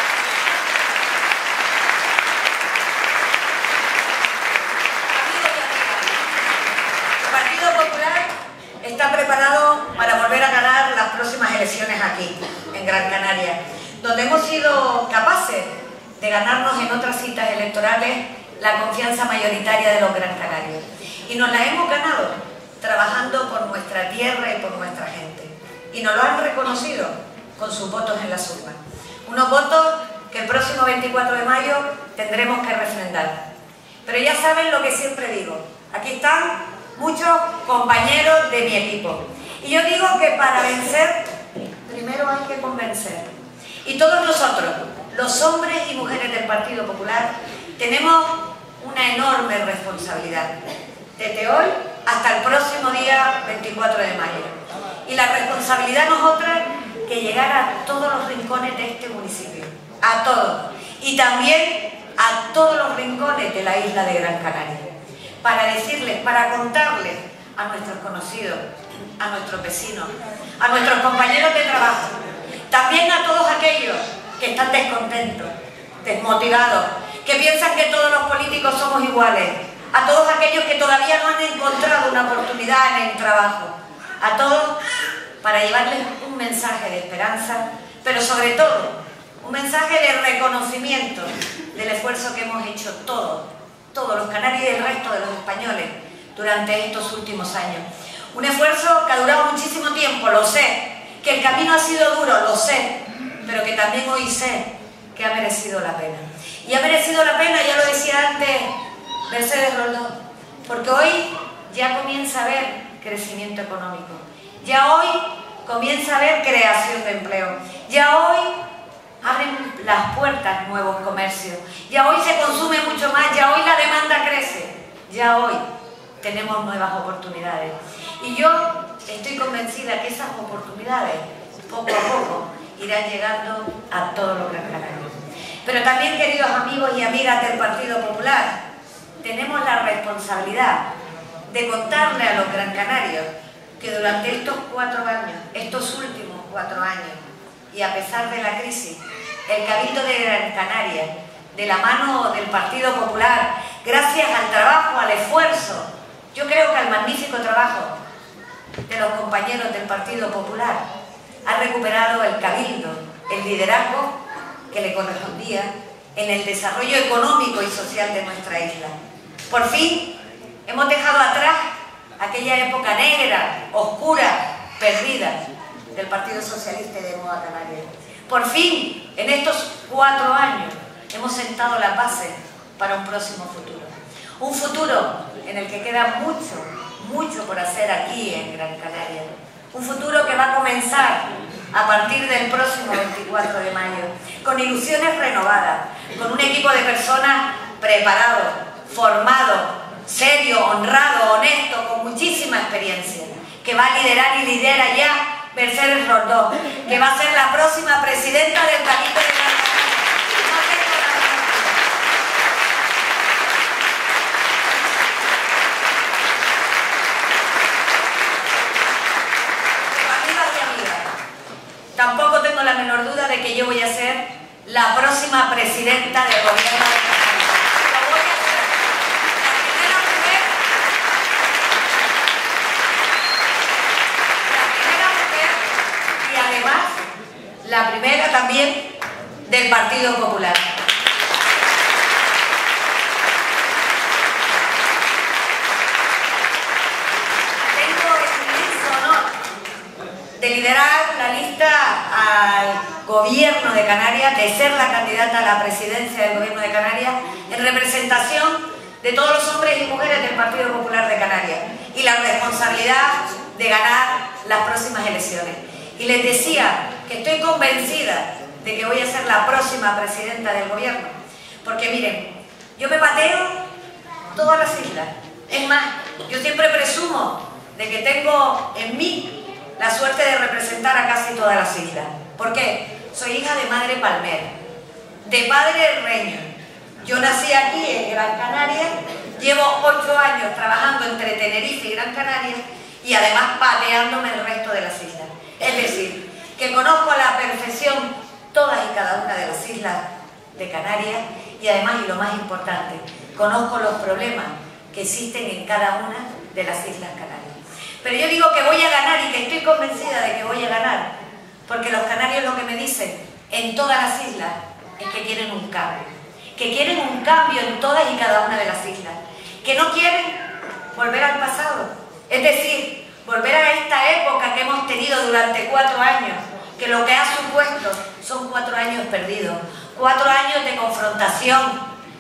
Está preparado para volver a ganar las próximas elecciones aquí, en Gran Canaria, donde hemos sido capaces de ganarnos en otras citas electorales la confianza mayoritaria de los gran canarios. Y nos la hemos ganado trabajando por nuestra tierra y por nuestra gente. Y nos lo han reconocido con sus votos en las urnas. Unos votos que el próximo veinticuatro de mayo tendremos que refrendar. Pero ya saben lo que siempre digo. Aquí están muchos compañeros de mi equipo. Y yo digo que para vencer, primero hay que convencer. Y todos nosotros, los hombres y mujeres del Partido Popular, tenemos una enorme responsabilidad. Desde hoy hasta el próximo día veinticuatro de mayo. Y la responsabilidad no es otra que llegar a todos los rincones de este municipio. A todos. Y también a todos los rincones de la isla de Gran Canaria. Para decirles, para contarles a nuestros conocidos, a nuestros vecinos, a nuestros compañeros de trabajo, también a todos aquellos que están descontentos, desmotivados, que piensan que todos los políticos somos iguales, a todos aquellos que todavía no han encontrado una oportunidad en el trabajo, a todos para llevarles un mensaje de esperanza, pero sobre todo un mensaje de reconocimiento del esfuerzo que hemos hecho todos, todos los canarios y el resto de los españoles durante estos últimos años. Un esfuerzo que ha durado muchísimo tiempo, lo sé, que el camino ha sido duro, lo sé, pero que también hoy sé que ha merecido la pena. Y ha merecido la pena, ya lo decía antes Mercedes Roldón, porque hoy ya comienza a haber crecimiento económico, ya hoy comienza a haber creación de empleo, ya hoy abren las puertas nuevos comercios, ya hoy se consume mucho más, ya hoy la demanda crece, ya hoy tenemos nuevas oportunidades. Y yo estoy convencida que esas oportunidades, poco a poco, irán llegando a todos los gran canarios. Pero también, queridos amigos y amigas del Partido Popular, tenemos la responsabilidad de contarle a los gran canarios que durante estos cuatro años, estos últimos cuatro años, y a pesar de la crisis, el Cabildo de Gran Canaria, de la mano del Partido Popular, gracias al trabajo, al esfuerzo, yo creo que al magnífico trabajo de los compañeros del Partido Popular, ha recuperado el Cabildo, el liderazgo que le correspondía en el desarrollo económico y social de nuestra isla. Por fin hemos dejado atrás aquella época negra, oscura, perdida del Partido Socialista y de Nueva Canaria. Por fin, en estos cuatro años, hemos sentado las bases para un próximo futuro. Un futuro en el que queda mucho, mucho por hacer aquí en Gran Canaria. Un futuro que va a comenzar a partir del próximo veinticuatro de mayo, con ilusiones renovadas, con un equipo de personas preparado, formado, serio, honrado, honesto, con muchísima experiencia, que va a liderar y lidera ya Mercedes Roldós, que va a ser la próxima presidenta del Caribe de Gran Canaria. No tengo la menor duda. Amigas y amigas, tampoco tengo la menor duda de que yo voy a ser la próxima presidenta del gobierno de Canarias. Lo voy a hacer. La primera mujer, la primera mujer y además la primera también del Partido Popular. Tengo el inmenso honor de liderar la lista al Gobierno de Canarias, de ser la candidata a la presidencia del Gobierno de Canarias en representación de todos los hombres y mujeres del Partido Popular de Canarias y la responsabilidad de ganar las próximas elecciones. Y les decía que estoy convencida de que voy a ser la próxima presidenta del Gobierno, porque miren, yo me pateo todas las islas. Es más, yo siempre presumo de que tengo en mí la suerte de representar a casi todas las islas. ¿Por qué? Soy hija de madre palmera, de padre herreño. Yo nací aquí en Gran Canaria, llevo ocho años trabajando entre Tenerife y Gran Canaria y además pateándome el resto de las islas. Es decir, que conozco a la perfección todas y cada una de las islas de Canarias y además, y lo más importante, conozco los problemas que existen en cada una de las islas canarias. Pero yo digo que voy a ganar y que estoy convencida de que voy a ganar, porque los canarios lo que me dicen en todas las islas es que quieren un cambio, que quieren un cambio en todas y cada una de las islas, que no quieren volver al pasado, es decir, volver a esta época que hemos tenido durante cuatro años, que lo que ha supuesto son cuatro años perdidos, cuatro años de confrontación,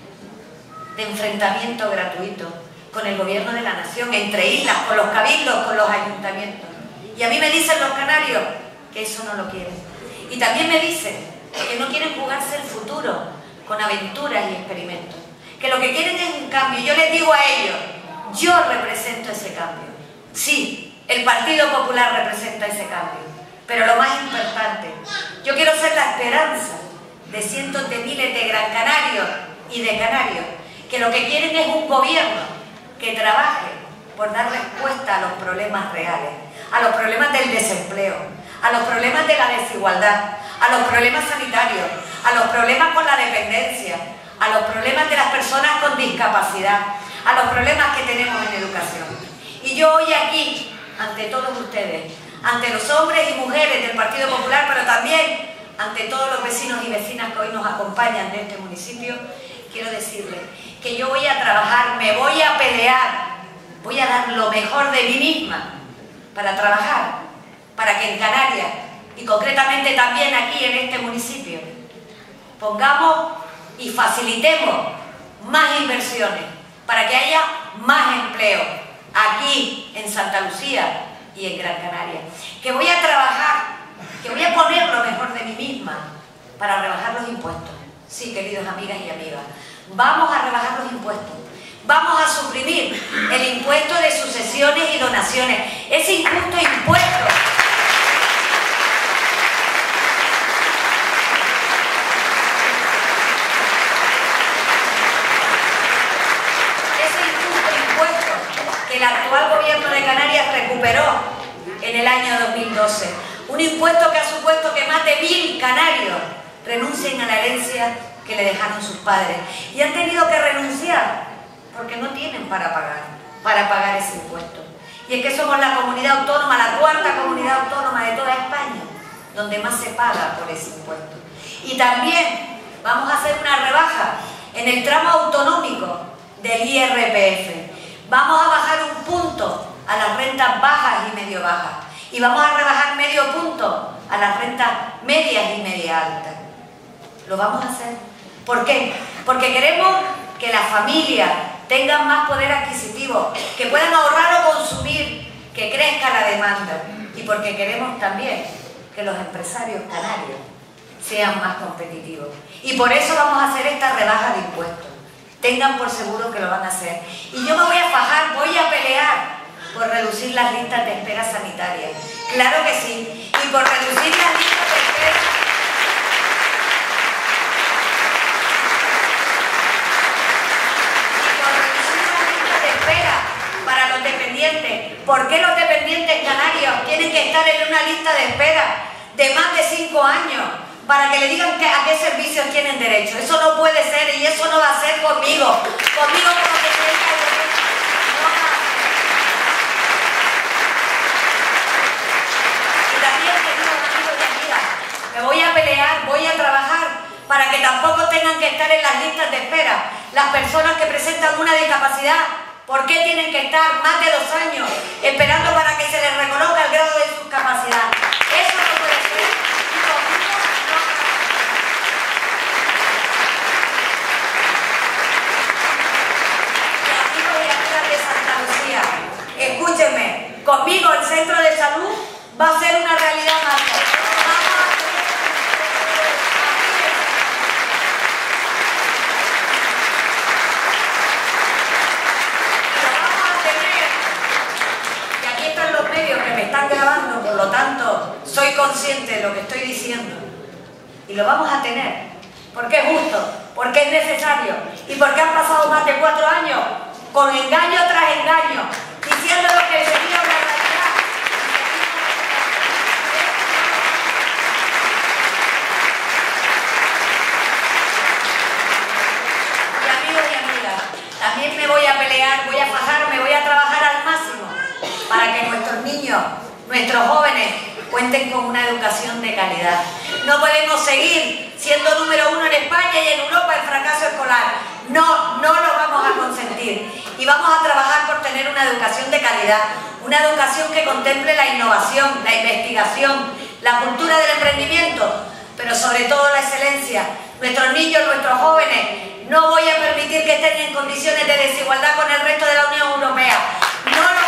de enfrentamiento gratuito con el gobierno de la nación, entre islas, con los cabildos, con los ayuntamientos. Y a mí me dicen los canarios que eso no lo quieren. Y también me dicen que no quieren jugarse el futuro con aventuras y experimentos, que lo que quieren es un cambio. Yo les digo a ellos, yo represento ese cambio. Sí, el Partido Popular representa ese cambio, pero lo más importante, yo quiero ser la esperanza de cientos de miles de gran canarios y de canarios que lo que quieren es un gobierno que trabaje por dar respuesta a los problemas reales, a los problemas del desempleo, a los problemas de la desigualdad, a los problemas sanitarios, a los problemas con la dependencia, a los problemas de las personas con discapacidad, a los problemas que tenemos en educación. Y yo hoy aquí, ante todos ustedes, ante los hombres y mujeres del Partido Popular, pero también ante todos los vecinos y vecinas que hoy nos acompañan de este municipio, quiero decirles que yo voy a trabajar, me voy a pelear, voy a dar lo mejor de mí misma para trabajar, para que en Canarias, y concretamente también aquí en este municipio, pongamos y facilitemos más inversiones, para que haya más empleo aquí en Santa Lucía y en Gran Canaria. Que voy a trabajar, que voy a poner lo mejor de mí misma para rebajar los impuestos. Sí, queridos amigas y amigas, vamos a rebajar los impuestos. Vamos a suprimir el impuesto de sucesiones y donaciones. Ese injusto impuesto que el actual gobierno de Canarias recuperó en el año dos mil doce. Un impuesto que ha supuesto que más de mil canarios renuncien a la herencia que le dejaron sus padres. Y han tenido que renunciar porque no tienen para pagar, para pagar ese impuesto. Y es que somos la comunidad autónoma, la cuarta comunidad autónoma de toda España, donde más se paga por ese impuesto. Y también vamos a hacer una rebaja en el tramo autonómico del I R P F. Vamos a bajar un punto a las rentas bajas y medio bajas. Y vamos a rebajar medio punto a las rentas medias y media altas. Lo vamos a hacer. ¿Por qué? Porque queremos que las familias tengan más poder adquisitivo, que puedan ahorrar o consumir, que crezca la demanda. Y porque queremos también que los empresarios canarios sean más competitivos. Y por eso vamos a hacer esta rebaja de impuestos. Tengan por seguro que lo van a hacer. Y yo me voy a fajar, voy a pelear por reducir las listas de espera sanitarias. Claro que sí. Y por reducir las listas de espera... Y por reducir las listas de espera para los dependientes. ¿Por qué los dependientes canarios tienen que estar en una lista de espera de más de cinco años para que le digan que, a qué servicios tienen derecho? Eso no puede ser y eso no va a ser conmigo. Conmigo como presidenta del gobierno. No va a ser. Y también, queridos amigos y amigas, me voy a pelear, voy a trabajar para que tampoco tengan que estar en las listas de espera las personas que presentan una discapacidad. ¿Por qué tienen que estar más de dos años esperando para que se les reconozca el grado de su capacidad? Eso no puede ser. Y conmigo no. Y amigos y amigas de Santa Lucía, escúchenme, conmigo el centro de salud va a ser una realidad más. Están grabando, por lo tanto, soy consciente de lo que estoy diciendo y lo vamos a tener, porque es justo, porque es necesario y porque han pasado más de cuatro años con engaño tras engaño, diciendo lo que sería una realidad. Y amigos y amigas, también me voy a pelear, voy a fajarme, voy a trabajar al máximo para que nuestros niños, nuestros jóvenes cuenten con una educación de calidad. No podemos seguir siendo número uno en España y en Europa en fracaso escolar. No, no lo vamos a consentir. Y vamos a trabajar por tener una educación de calidad, una educación que contemple la innovación, la investigación, la cultura del emprendimiento, pero sobre todo la excelencia. Nuestros niños, nuestros jóvenes, no voy a permitir que estén en condiciones de desigualdad con el resto de la Unión Europea. No lo voy a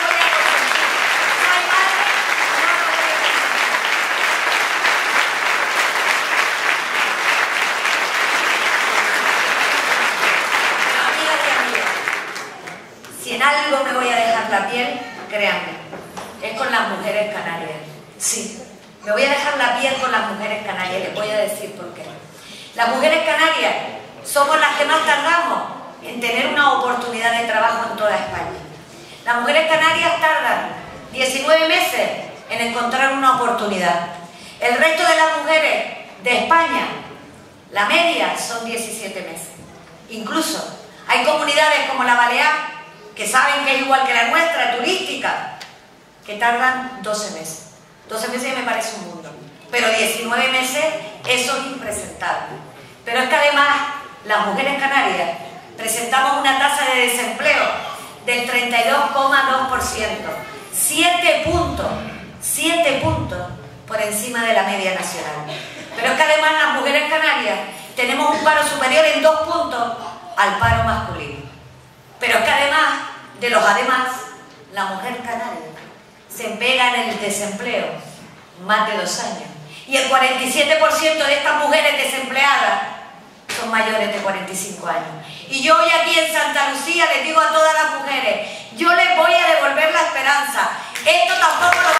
Si en algo me voy a dejar la piel, créanme, es con las mujeres canarias. Sí, me voy a dejar la piel con las mujeres canarias, les voy a decir por qué. Las mujeres canarias somos las que más tardamos en tener una oportunidad de trabajo en toda España. Las mujeres canarias tardan diecinueve meses en encontrar una oportunidad. El resto de las mujeres de España, la media son diecisiete meses. Incluso hay comunidades como la Balear, que saben que es igual que la nuestra, turística, que tardan doce meses. doce meses me parece un mundo. Pero diecinueve meses, eso es impresentable. Pero es que además, las mujeres canarias presentamos una tasa de desempleo del treinta y dos coma dos por ciento. siete puntos, siete puntos por encima de la media nacional. Pero es que además las mujeres canarias tenemos un paro superior en dos puntos al paro masculino. Pero es que además, de los además, la mujer canaria se pega en el desempleo más de dos años. Y el cuarenta y siete por ciento de estas mujeres desempleadas son mayores de cuarenta y cinco años. Y yo hoy aquí en Santa Lucía les digo a todas las mujeres, yo les voy a devolver la esperanza. Esto tampoco lo...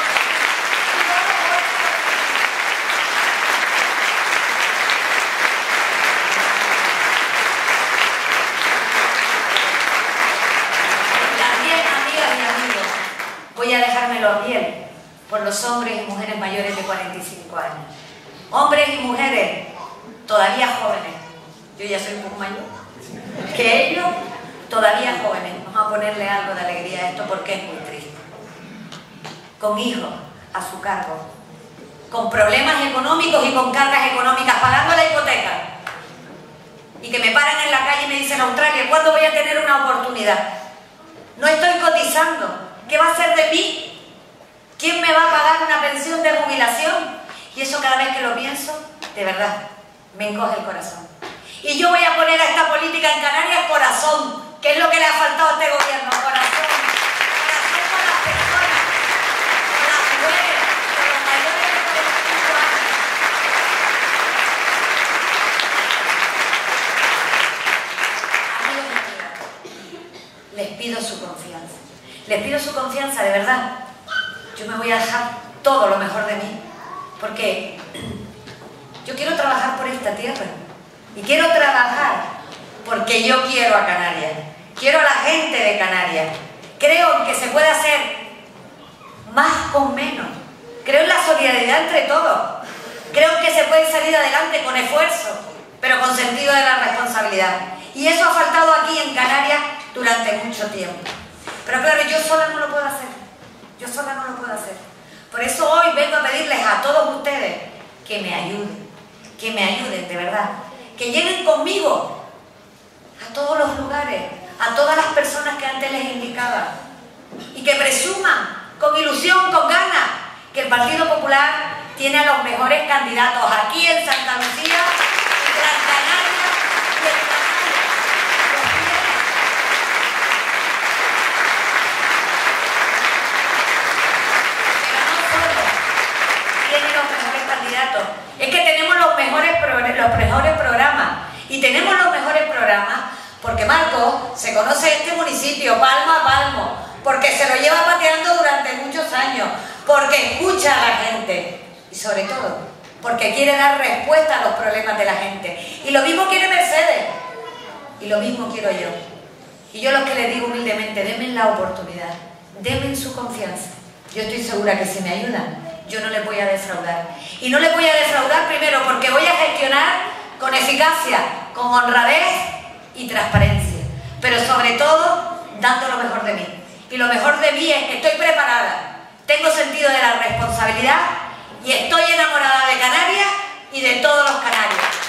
Voy a dejármelo a piel por los hombres y mujeres mayores de cuarenta y cinco años. Hombres y mujeres todavía jóvenes. Yo ya soy un poco mayor. Que ellos todavía jóvenes. Vamos a ponerle algo de alegría a esto porque es muy triste. Con hijos a su cargo, con problemas económicos y con cargas económicas, pagando la hipoteca. Y que me paran en la calle y me dicen, Australia, ¿cuándo voy a tener una oportunidad? No estoy cotizando. ¿Qué va a ser de mí? ¿Quién me va a pagar una pensión de jubilación? Y eso cada vez que lo pienso, de verdad, me encoge el corazón. Y yo voy a poner a esta política en Canarias corazón, que es lo que le ha faltado a este gobierno, corazón. Corazón con las personas, con las mujeres, con los mayores de cuarenta y cinco años. Amigos y amigas, les pido su confianza. les pido su confianza, de verdad. Yo me voy a dejar todo lo mejor de mí, porque yo quiero trabajar por esta tierra y quiero trabajar porque yo quiero a Canarias, quiero a la gente de Canarias. Creo que se puede hacer más con menos, creo en la solidaridad entre todos, creo que se puede salir adelante con esfuerzo, pero con sentido de la responsabilidad. Y eso ha faltado aquí en Canarias durante mucho tiempo. Pero claro, yo sola no lo puedo hacer, yo sola no lo puedo hacer. Por eso hoy vengo a pedirles a todos ustedes que me ayuden, que me ayuden de verdad, que lleguen conmigo a todos los lugares, a todas las personas que antes les indicaba, y que presuman con ilusión, con ganas, que el Partido Popular tiene a los mejores candidatos aquí en Santa Lucía, en Gran Canaria y en Canarias. Pero no solo tiene los mejores candidatos, es que tenemos los mejores, los mejores programas, y tenemos los mejores programas porque Marcos se conoce este municipio palmo a palmo, porque se lo lleva pateando durante muchos años, porque escucha a la gente y sobre todo porque quiere dar respuesta a los problemas de la gente. Y lo mismo quiere Mercedes y lo mismo quiero yo. Y yo lo que le digo humildemente, denme la oportunidad, denme su confianza. Yo estoy segura que si me ayudan, yo no les voy a defraudar. Y no les voy a defraudar primero porque voy a gestionar con eficacia, con honradez y transparencia, pero sobre todo dando lo mejor de mí. Y lo mejor de mí es que estoy preparada, tengo sentido de la responsabilidad y estoy enamorada de Canarias y de todos los canarios.